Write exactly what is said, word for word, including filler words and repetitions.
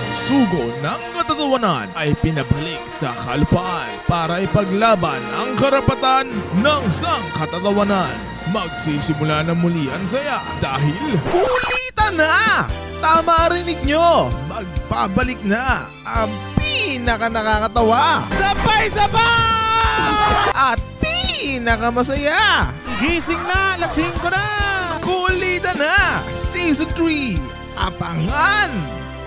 sugo ng katatawanan ay pinabalik sa kalupaan para ipaglaban ang karapatan ng sangkatatawanan. Magsisimula na muli ang saya dahil kulitan na! Tama rinig nyo! Magpabalik na ang pinaka-nakakatawa! Sabay-sabay! At pinaka-masaya! Gising na! Lasing ko na! Kulitan na! Season three! Abangan!